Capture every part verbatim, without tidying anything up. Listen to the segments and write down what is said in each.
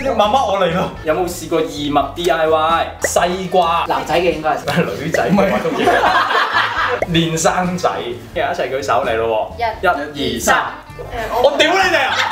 你慢慢我嚟咯。有冇試過異物 D I Y？ 西瓜， 男仔嘅應該係女仔嘅話都要。練生仔，一齊舉手嚟咯喎！一、二、三。我屌你哋啊！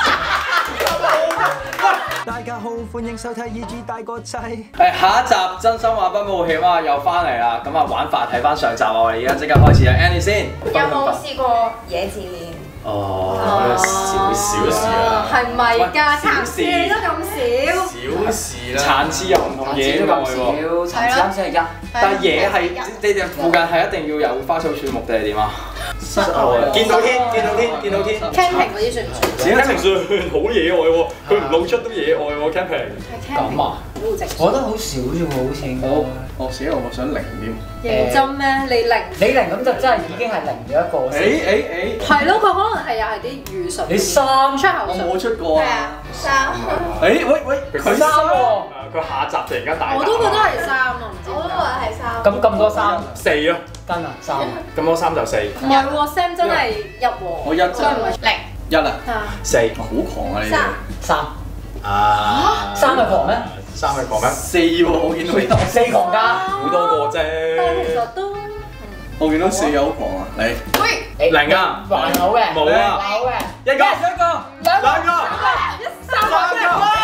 大家好，歡迎收睇《E G 大個仔》。 誒，下一集真心話不冒險啊，又翻嚟啦！咁啊，玩法睇翻上集啊，我哋而家即刻開始啊 ，Annie 先。 有冇試過野自戀？ 哦，少少事啦。 係咪㗎？殘次你都咁少。 小事啦。殘次又唔同野愛喎。 殘次啱先係一， 但係野係你哋附近係一定要有花草樹木定係點啊？室外。見到天，見到天，見到天。 camping 嗰啲算唔算？ camping 算好野外喎，佢唔露出都野外喎 camping。 咁啊？ 我覺得好少啫喎，好似應該。 我寫我想零添。 認真咩？你零？ 你零咁就真係已經係零咗一個先。 誒誒誒。 係咯，佢可能係又係啲語術。 你三出口術。 我冇出過啊。 三。 誒喂喂， 佢三喎。 佢下集突然間大。 我都覺得係三啊，唔知。 我都話係三。 咁咁多三？ 四咯。 跟啊，三。 咁多三就四。 唔係喎 ，Sam 真係一喎。 我一所以唔係零。 一啊。 四。 好狂啊你哋。 三。 啊。 三係狂咩？ 三係狂咩？ 四喎，我見到。 四狂㗎。 好多個啫。 但係其實都。 我見到四有好狂啊，你。 喂。 零啊。 還好嘅。 冇啊。 冇嘅。 一個。一個。兩個。兩個。 三個。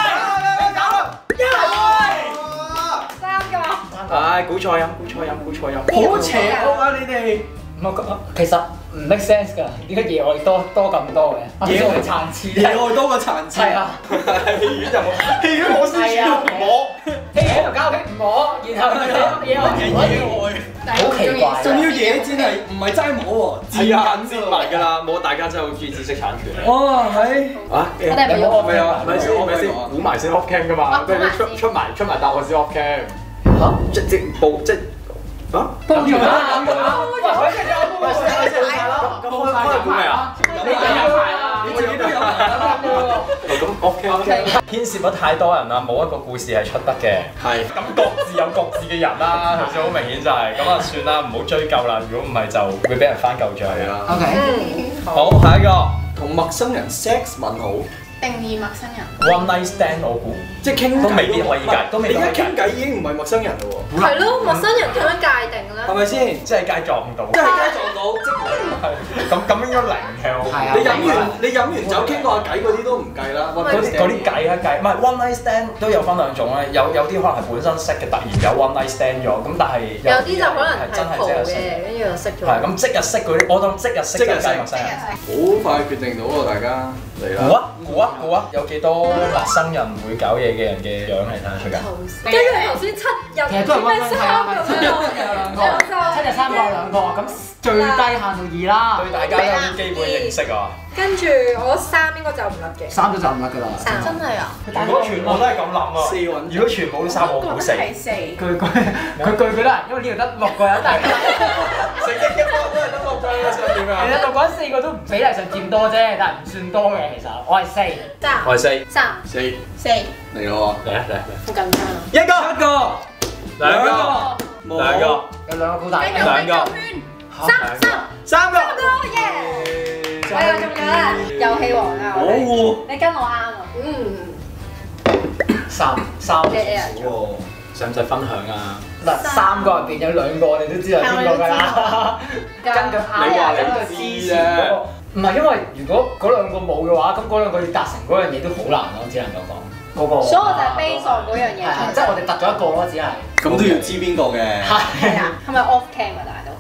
三個。 唉，估錯音，估錯音，估錯音。 好邪惡啊你哋！ 唔係，其實唔 make sense 㗎。點解野外多多咁多嘅？野外殘次。 野外多過殘次。 係啊。 戲院就冇，戲院冇先算唔摸。 戲院同交警唔摸，然後野外野外。好奇怪。 仲要野戰係唔係齋摸喎？ 係啊，接埋㗎啦，冇大家真係好中意知識產權。 哇係。 啊？ 我哋係咪要 off 咪啊？咪先，咪先，估埋先 off cam 㗎嘛，跟住出出埋出埋答我先 off cam。嚇？即即報即啊？報完啦！喂，佢跟住我報埋啦。咁開開估未啊？ 你有排啦， 你自己都有排。 咁 OK OK。牽涉咗太多人啦，冇一個故事係出得嘅。係。咁各自有各自嘅人啦，頭先好明顯就係咁啊，算啦，唔好追究啦。如果唔係就會俾人翻舊賬啦。 OK。 好，下一個。 同陌生人 sex 問好。 定義陌生人。 One night stand 我估， 即係傾都未必可以界，都未必可以界。 而家傾偈已經唔係陌生人嘞喎。 係咯，陌生人點樣界定咧？ 係咪先？ 即係街撞到。 即係街撞到，即係咁咁應該零嘅。 係啊。 你飲完你飲完酒傾過下偈嗰啲都唔計啦。 嗰啲嗰啲計一計，唔係 one night stand 都有分兩種咧，有有啲可能係本身識嘅，突然有 one night stand 咗，咁但係有啲就可能係真係即日識嘅，跟住就識咗。 係咁即日識嗰啲，我當即日識就係陌生人。 好快決定到喎，大家嚟啦！ 估啊估啊估啊！有幾多陌生人會搞嘢嘅人嘅樣係睇得出㗎？ 跟住頭先七日其實都係咩 one night 三咁樣， 有兩個，七日三個有兩個，咁最低限度二啦。 對大家都有啲基本認識啊！ 跟住我三應該就唔甩嘅。 三都就唔甩㗎啦。 三真係啊！ 如果全部都係咁諗啊， 四揾。 如果全部都三，我估四。 係四。 句句佢句句都係，因為呢度得六個人，但係成日一個都係得六個人，想點啊？ 其實六個人四個都比例上佔多啫，但係唔算多嘅其實。我係四。 三。 我係四。 三。 四四。 嚟咯嚟啊嚟啊！ 好緊張啊！ 一個一個兩個兩個有兩個好大。 兩個三三三個耶！我又中咗啦，遊戲王啊！ 我你跟我啱啊！嗯。 三三嘅人。 使唔使分享啊？ 嗱，三個入邊有兩個我哋都知道邊個㗎啦。根據啱話根據之前嗰個，唔係因為如果嗰兩個冇嘅話，咁嗰兩個要達成嗰樣嘢都好難咯，只能夠講嗰個。 所以我就係 base on 嗰樣嘢。 係，即係我哋突咗一個咯，只係。 咁都要知邊個嘅。 係啊，係咪 off cam 啊，大佬？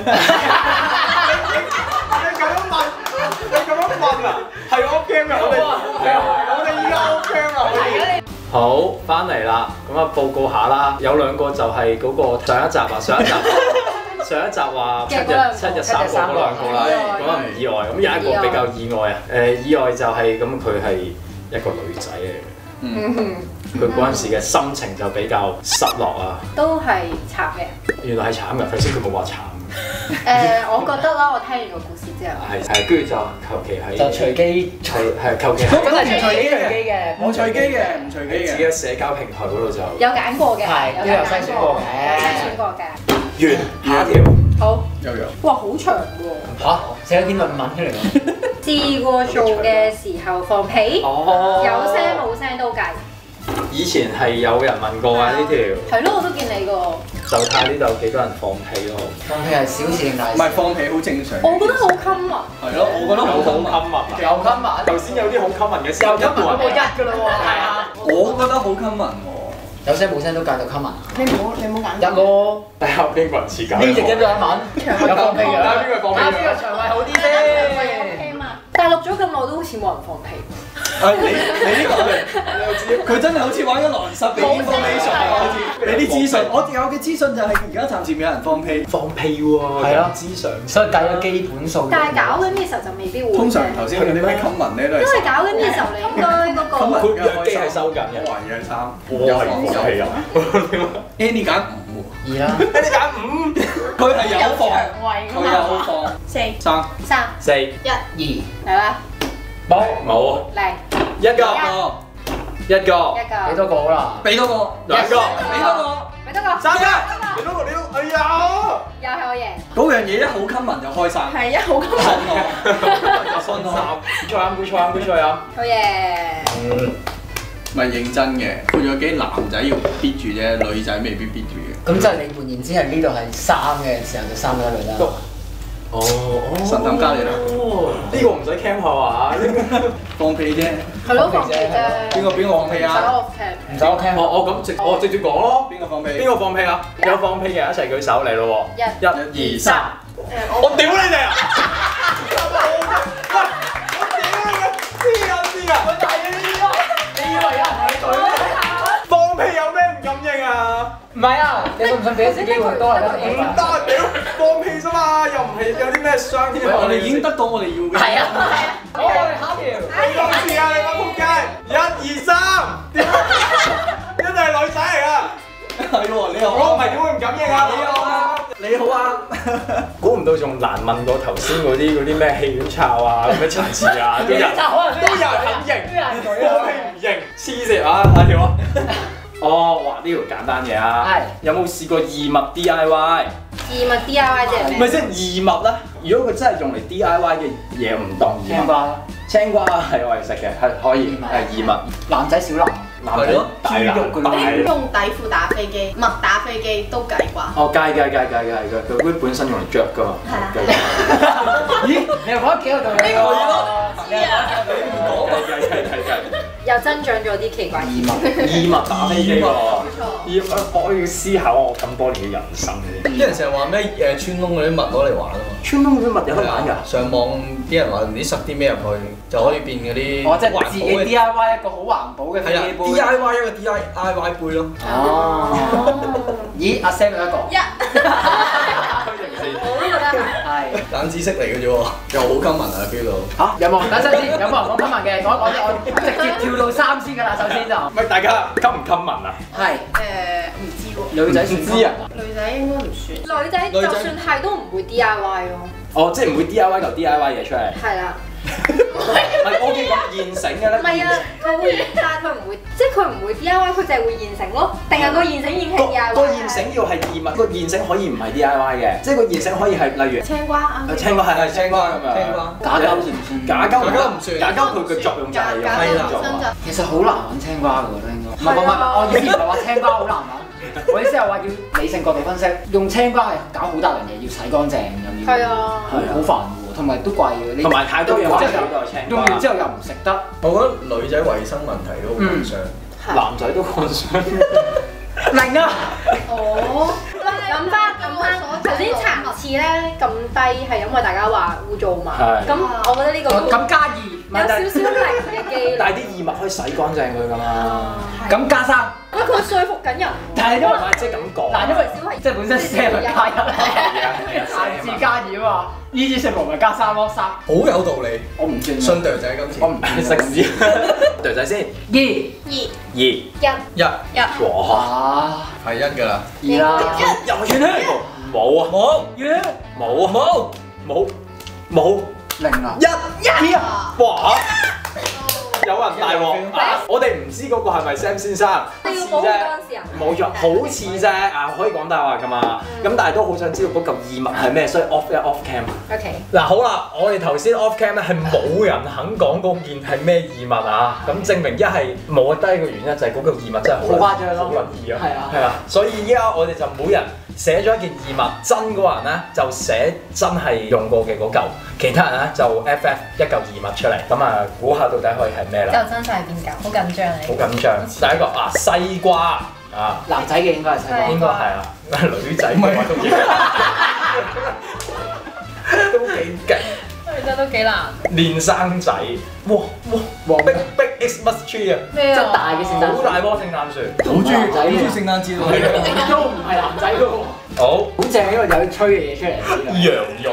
你咁樣問，你咁樣問啊？係 off cam 啊！我哋我哋依家 off cam 啊！好，翻嚟啦，咁啊報告下啦，有兩個就係嗰個上一集啊，上一集上一集話七日七日三個嗰兩個啦，咁啊唔意外，咁有一個比較意外啊，誒意外就係咁佢係一個女仔嚟嘅， 嗯， 佢嗰陣時嘅心情就比較失落啊， 都係慘嘅。 原來係慘嘅，頭先佢冇話慘。 誒，我覺得啦，我聽完個故事之後， 係係，跟住就求其喺就隨機係係求其真係隨機隨機嘅， 唔隨機嘅，唔隨機自己嘅社交平台嗰度就有揀過嘅， 係都有篩選過嘅， 有篩選過嘅。 完下一條。 好。 又有。 哇，好長喎！ 嚇，寫咗篇論文出嚟喎。 試過做嘅時候放屁，有聲冇聲都計。 以前係有人問過啊呢條， 係咯，我都見你個。 就睇呢度幾多人放屁咯。 放屁係小事定大事？ 唔係放屁好正常。 我覺得好 common。 係咯，我覺得好好 common。 common 啊！ 有 common， 頭先有啲好 common 嘅， 又 common 都冇一㗎咯喎，係啊。 我覺得好 common 喎。 有聲冇聲都計到 common。 你唔好你唔好揀。 一咯， 睇下邊個人似㗎？ 呢隻嘅兩文，有放屁嘅。 睇下邊個放屁睇下邊個腸胃好啲先。 但係錄咗咁耐都好似冇人放屁。 係你你呢個你又知，佢真係好似玩緊狼十嘅 information 啊！好似你啲資訊，我有嘅資訊就係而家暫時未有人放屁。 放屁喎， 係咯， 知常。 所以計咗基本數。 但係搞緊嘅時候就未必會。 通常頭先嗰啲咩 common 咧都係。 因為搞緊嘅時候你應該嗰個。 括約肌係收緊嘅。 我懷疑係三。 我係放屁啊 ！Annie 揀五二啦。 你揀五， 佢係有放， 胃佢有放。 四三三四一二嚟啦， 冇冇零一個一個一個幾多個好啦？ 俾多個， 兩個俾多個， 俾多個三個，你多個你都哎呀！ 又係我贏。 嗰樣嘢一好 common 就開晒。 係啊，好 common。 就分三。 估錯啊！估錯啊！估錯啊！ 好嘢。 唔係認真嘅，括約肌男仔要逼住啫，女仔未必逼住嘅。 咁即係你換言之係呢度係三嘅時候就三個一類啦。 哦， 神探加你啦！ 呢個唔使 cam 下話， 放屁啫。 係咯，放屁啫。 邊個邊個放屁啊？ 唔使我聽。 我我咁直我直接講咯。 邊個放屁？ 邊個放屁啊？有放屁嘅人一齊舉手嚟咯喎！ 一、 一、二、三。我屌你哋啊！喂，我屌你嘅黐緊線啊！我大你啲咯，你以為有人同你舉咩？放屁有咩唔敢應啊？ 唔係啊，你信唔信俾一次機會多嚟得？ 唔得屌，放屁啫嘛，又唔係有啲咩傷天害理。 我哋已經得到我哋要嘅。 係啊，好，我哋下一條。 你講次啊，你班仆街！一、二、三，一定係女仔嚟㗎。 係喎，你又我唔係點會唔敢應啊？ 你好啊，你好啊。 估唔到仲難問過頭先嗰啲嗰啲咩戲院抄啊、咩層次啊，都有人都有人肯認，放屁唔認，黐線啊！下條啊！哦，哇！呢條簡單嘢啊， 係有冇試過異物 D I Y？ 異物 D I Y 即係咩？ 唔係即係異物啦。如果佢真係用嚟 D I Y 嘅嘢唔當異物。 青瓜， 青瓜係我哋食嘅，係可以係異物。 男仔小男， 男仔大豬肉嗰大啲。 用底褲打飛機，襪打飛機都計啩。 哦，計計計計計佢佢本身用嚟着㗎嘛。 係咦？你又講得幾有道理喎？ 知啊。 計計計計計。 又增長咗啲奇怪異物。 異物打飛機喎。 冇錯。 異物我要思考我咁多年嘅人生嘅。 啲人成日話咩誒穿窿嗰啲襪攞嚟玩啊嘛。 穿窿嗰啲物有得玩㗎？ 上網啲人話唔知塞啲咩入去，就可以變嗰啲。 我即係自己 D I Y 一個好環保嘅飛係啊機杯。 ，D I Y 一個 D I Y 杯咯。 哦。咦？阿 Sam 有一個。 一。 我都覺得係。 冷知識嚟嘅啫喎，又好 common 啊 feel 到。 嚇？有冇？等陣先，有冇人講 common 嘅？講講我直接跳到三先㗎啦，首先就。 喂，大家襟唔襟聞啊？ 係。 誒唔知喎。 女仔算知啊？ 女仔應該唔算。 女仔就算係都唔會 D I Y 咯。 哦，即係唔會 D I Y 嚿 D I Y 嘢出嚟。 係啦。 唔係我見咁現成嘅咧。 唔係啊，佢會，但係佢唔會，即係佢唔會 D I Y，佢就係會現成咯。定係個現成已經係 D I Y？ 個現成要係異物，個現成可以唔係 D I Y 嘅，即係個現成可以係例如青瓜啊。 青瓜係係青瓜咁樣。 青瓜假膠算唔算？ 假膠假膠唔算假膠佢嘅作用就係用假嚟膠本身就。 其實好難揾青瓜㗎喎，都應該。唔係唔係唔係，我意思唔係話青瓜好難揾，我意思係話要理性角度分析，用青瓜係搞好大樣嘢，要洗乾淨又要。 係啊。 好好煩㗎喎，同埋都貴嘅。 同埋太多嘢用完之後玩咗青用瓜。 完之後又唔食得。 我覺得女仔衞生問題都好緊張。 男仔都抗傷。 明啊！ 哦。諗翻諗翻，頭先層次咧咁低係因為大家話污糟嘛。 係。 咁我覺得呢個都咁加二， 有少少零嘅機率。 但係啲異物可以洗乾淨佢㗎嘛。 咁加三。 喂，佢說服緊人喎。 但係因為即係咁講。 嗱，因為即係本身 seven 加一，限字加二啊嘛，呢支食無咪加三咯，三。 好有道理。 我唔轉。 信隊仔今次。 我唔食屎。隊仔先。 二。 二。 二。 一。 一。 一。 哇！ 啊， 係一㗎啦。 二啦。 又係圈咧？冇啊！ 冇。 二。 冇啊！冇。冇。冇。 零啊。 一。 一啊！ 哇！一有人大鑊，我哋唔知嗰個係咪 Sam 先生， 你要保護當事人。 冇咗，好似啫，啊可以講大話㗎嘛。咁但係都好想知道嗰嚿異物係咩，所以 off 一 off cam。 OK。 嗱好啦，我哋頭先 off cam 咧係冇人肯講嗰件係咩異物啊，咁證明一係冇低嘅原因就係嗰嚿異物真係好好誇張咯， 好撚異啊， 係啊係啊，所以依家我哋就每人寫咗一件異物，真嗰個人咧就寫真係用過嘅嗰嚿，其他人咧就 F F 一嚿異物出嚟，咁啊估下到底可以係咩啦？ 就真係邊嚿？好緊張你。 好緊張，第一個啊西瓜啊， 男仔嘅應該係西瓜， 應該係啊，女仔嘅話都幾都幾勁。 真都幾難。 練生仔，哇哇哇！Big Big Xmas Tree 啊， 咩即係大嘅聖誕好大棵聖誕樹， 好中意好中意聖誕節喎。 都唔係男仔嘅喎。 好好正，因為有吹嘅嘢出嚟。 羊肉，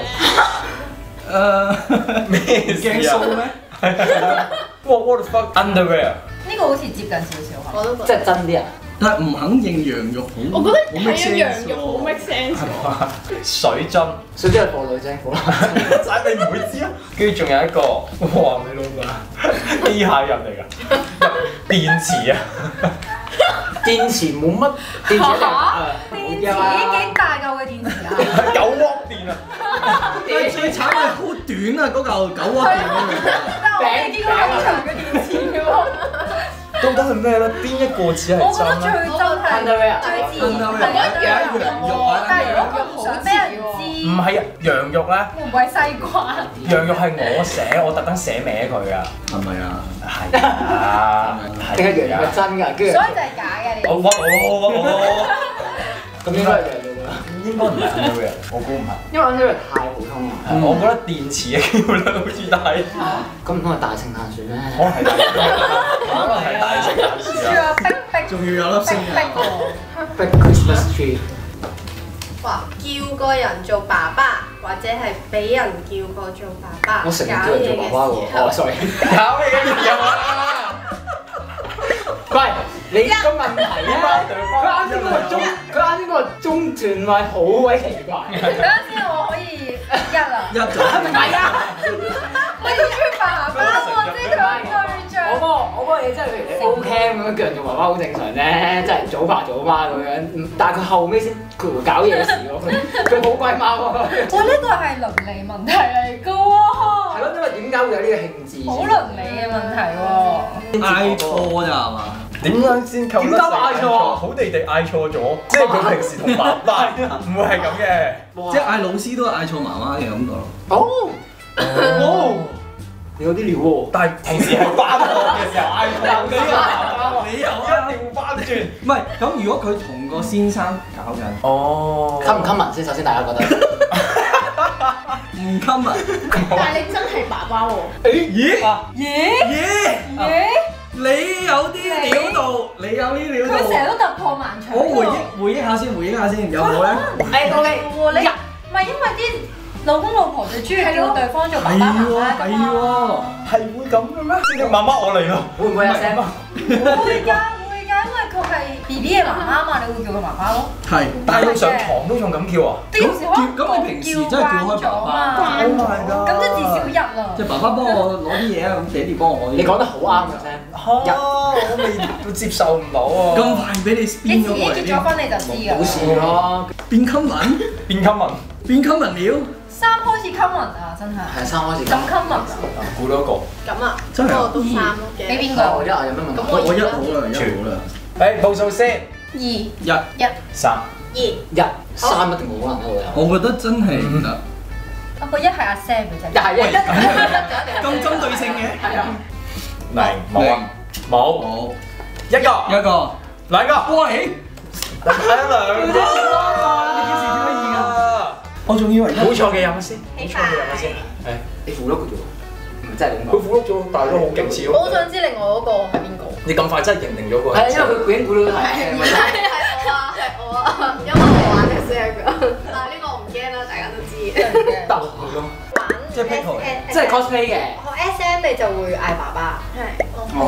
誒咩驚數咩？ 哇 What the fuck underwear？ 呢個好似接近少少我都覺即係真啲啊！ 但係唔肯認羊肉好， 我覺得好 make 係啊，羊 sense 肉好 make sense。 水樽， 水晶係貨女啫，好啦。 仔你唔會知啊？跟住仲有一個，哇你老闆機械人嚟㗎，電池啊！ 電池冇乜電池嚟啊！ 電池幾大嚿嘅電池啊？ 九瓦電啊！ 最最慘係好短啊！嗰嚿九瓦電嗰個。 但係我未見過咁長嘅電池嘅喎。 到底係咩咧？邊一個似係我覺得最真咧？ 真係 Underwear 最自然係一有樣羊肉啊但係如果佢唔想俾人知， 唔係啊，羊肉咧， 會唔會係西瓜？ 羊肉係我寫，我特登寫歪佢㗎。 係咪啊？ 係啊， 定係羊肉係真㗎？跟住所以就係假嘅你。 我屈我我我， 咁應該係羊肉㗎。 應該唔係 underwear，我估唔係。 因為 underwear 太普通啦。 我覺得電池嘅機會率好似大， 咁唔通係大聖誕樹咩？ 可能係大，可能係大聖誕樹仲啊！ 有逼逼仲要有粒逼星逼啊！ 喎。 Big Christmas tree。 哇！叫個人做爸爸，或者係俾人叫過做爸爸， 我成日叫人做爸爸喎。哦，sorry。 搞咩嘅有啊？ 喂，你個問題咧，佢啱先嗰個中，佢啱先嗰個中段位好鬼奇怪。 等陣先，我可以一啦。 一就唔係啊！ 你要中意爸爸喎，即係佢有對象。 我嗰個我嗰個嘢真係譬如你 O cam 咁樣叫人做爸爸好正常咧，即係早爸早媽咁樣。但係佢後尾先佢會搞嘢事喎，佢佢好龜貓喎。 哇！呢個係倫理問題嚟㗎喎。 係咯，因為點解會有呢個興致？ 好倫理嘅問題喎。 嗌錯咋係嘛？ 點樣先扣得點解嗌錯啊好地地嗌錯咗，即係佢平時同爸爸唔會係咁嘅。 即係嗌老師都係嗌錯媽媽嘅感覺咯。 哦， 哦， 你有啲料喎。 但係平時係翻學嘅時候嗌錯， 你有你有啊？ 一定翻轉。 唔係咁，如果佢同個先生搞緊， 哦， 襟唔襟文先？首先大家覺得。 唔 common。 但係你真係爸爸喎。 咦？ 咦咦？ 咦？ 你有啲料到，你有啲料到。 佢成日都突破盲腸喎。 我回憶回憶下先，回憶下先，有冇咧？ 誒，O K。 喎你唔係因為啲老公老婆最中意叫對方做爸爸媽媽㗎嘛？ 係喎， 係會咁嘅咩？先媽媽我嚟咯。 會唔會有聲？ 會㗎會㗎，因為佢係 B B 嘅媽媽嘛，你會叫佢媽媽咯。 係。 但係要上床都仲咁叫啊？ 你有時可能咁你平時真係叫開爸爸慣咗嘛，咁即係至少一啦。 即係爸爸幫我攞啲嘢啊，咁爹哋幫我攞啲嘢。 你講得好啱嘅聲。 嚇！我未都接受唔到啊！ 咁快俾你你 spin 自己咗過嚟添， 結咗婚你就知㗎。 冇事咯。 變 common， 變 common， 變 common 料， 三開始 common 啊，真係。 係三開始。 咁 common 啊！ 估到一個。 咁啊， 真係啊嗰個都三咯嘅。 你邊我一個？ 啊有咩問題？ 我我一好啦，一好啦， 誒報數先， 二一， 一。 三。 二一三一定冇可能啦，我有。 我覺得真係唔得， 啊個一係阿 Sam 嘅啫。 又係一。 咁針對性嘅， 係啊。 零冇啊，冇冇一個一個， 兩個， 喂， 睇兩個。 你幾時點解二㗎？我仲以為估錯嘅有冇先？估錯嘅有冇先？誒， 你符碌嘅啫喎，唔係真係咁佢講。 估碌咗，但係都好勁似我好想知另外嗰個係邊個？ 你咁快真係認定咗個係啊，因為佢已經估到係。 係我啊，係我啊，因為我玩的 Sam 㗎。啊呢個我唔驚啦，大家都知。 得咯。 玩即係 pickle 即係 cosplay 嘅。 學 S M 你就會嗌爸爸。係。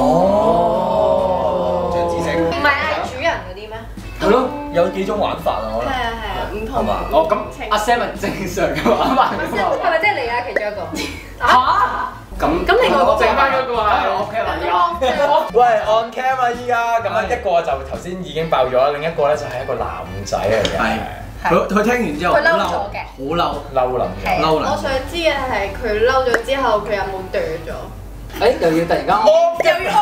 哦，長知識， 唔係嗌主人嗰啲咩？ 係咯。 有幾種玩法啊，可能係啊係啊，唔同。 係嘛？ 哦，咁阿 Sam 係正常嘅話， 係咪即係你啊？其中一個。 嚇？ 咁咁另外嗰個剩翻嗰個係我 OK 啦，而家。 喂 on cam 啊依家，咁啊一個就頭先已經爆咗啦，另一個咧就係一個男仔嚟嘅。 係。 佢佢聽完之後佢嬲咗嘅， 好嬲，嬲冧嘅，嬲冧。 我想知嘅係佢嬲咗之後，佢有冇剁咗？ 誒又要突然間， 又要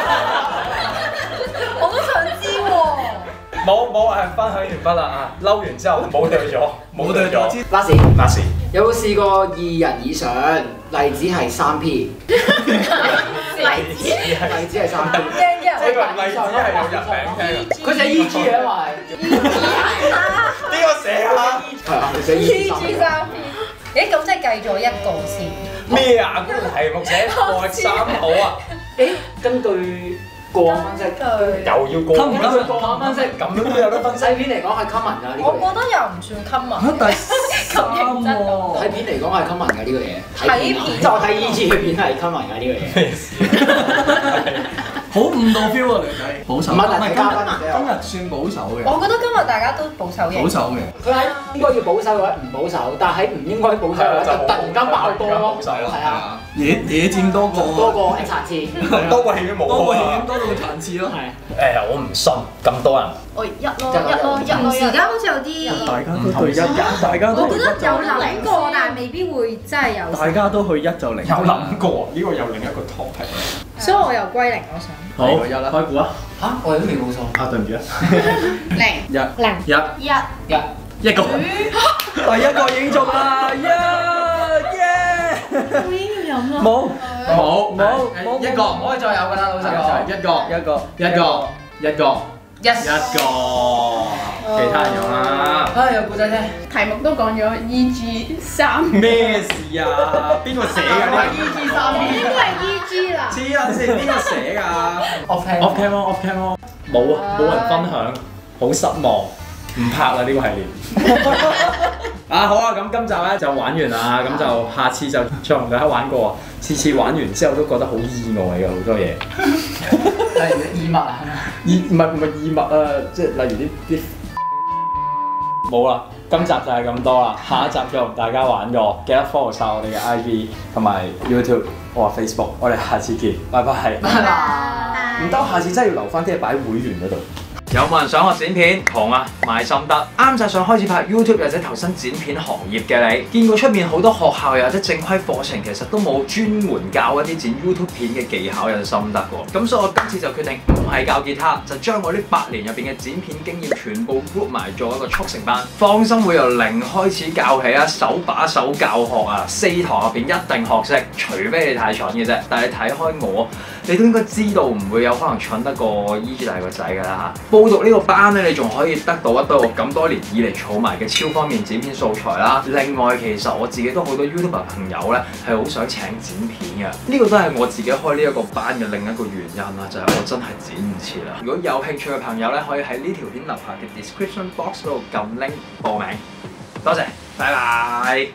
我都想知喎。 冇冇係分享完畢啦啊！嬲完之後冇對咗，冇對咗。 拉屎拉屎。 有冇試過二人以上？例子係三 P。 例子例子係三 P。 我以為例子係有人名聽。 佢寫 E G 嘅嘛係。 呢個寫啊？ 係啊，佢寫 E G 三 P。 三 P。誒咁即係計咗一個先。 咩啊？嗰個題目寫過三好啊？ 誒，根據個案分析， 又要過根據個案分析， 咁樣都有得分析。 睇片嚟講係 common 㗎呢個嘢。 我覺得又唔算 common。 第三喎。 睇片嚟講係 common 㗎呢個嘢。 睇片就睇 E G 嘅片係 common 㗎呢個嘢。 咩事？好誤導 feel 啊女仔，保守。 唔係，但係嘉賓今日算保守嘅。 我覺得今日大家都保守嘅。 保守嘅。 佢喺應該要保守嘅話唔保守，但係唔應該保守嘅話就突然間爆多咯。係啊， 野野戰多過多過誒殘次， 多過戲院冇。多過戲院多到殘次咯。 係。 誒，我唔信咁多人。 我一咯一咯一咯，而家好似有啲。 大家都對一，大家都我覺得有諗過，但係未必會真係有。 大家都去一就零。有諗過，呢個有另一個 topic。 所以我又歸零，我想。 好，一啦，開估啊！ 嚇，我哋都未冇錯。 啊，對唔住啊。 零一零一一一一個，第一個已經中啦！耶耶！ 我已經要飲啦。 冇冇冇冇一個唔可以再有㗎啦，老實講。 一個一個一個一個一個，其他人用啦。 啊，有故仔聽。 題目都講咗 E G 三。 咩事啊？邊個寫㗎呢 ？E G 三 P。 應該係 E G 啦。 黐撚線，邊個寫㗎 ？Off cam。 ？Off cam 咯 ，off cam 咯。冇啊，冇人分享，好失望，唔拍啦呢個系列。啊好啊，咁今集咧就玩完啦，咁就下次就再同大家玩過啊。次次玩完之後都覺得好意外嘅好多嘢。 例如異物啊， 異唔係唔係異物啊，即係例如啲啲冇啦。今集就係咁多啦，下一集再同大家玩過，記得 follow 晒我哋嘅 I G 同埋 YouTube 我話 Facebook，我哋下次見，拜拜。 拜拜。 唔得，下次真係要留翻啲嘢擺喺會員嗰度。有冇人想學剪片？窮啊，買心得。啱晒想開始拍 YouTube 或者投身剪片行業嘅你，見過出面好多學校又或者正規課程，其實都冇專門教一啲剪 YouTube 片嘅技巧有心得喎。咁所以我今次就決定唔係教吉他，就將我呢八年入邊嘅剪片經驗全部 group 埋做一個速成班。放心，會由零開始教起啊，手把手教學啊，四堂入邊一定學識，除非你太蠢嘅啫。但係睇開我，你都應該知道唔會有可能蠢得過 E G 大個仔㗎啦嚇。報讀呢個班咧，你仲可以得到一堆我咁多年以嚟儲埋嘅超方便剪片素材啦。另外，其實我自己都好多 YouTuber 朋友咧係好想請剪片嘅，呢個都係我自己開呢一個班嘅另一個原因啦，就係我真係剪唔切啦。如果有興趣嘅朋友咧，可以喺呢條片樓下嘅 description box 嗰度撳 link 報名。多謝，拜拜。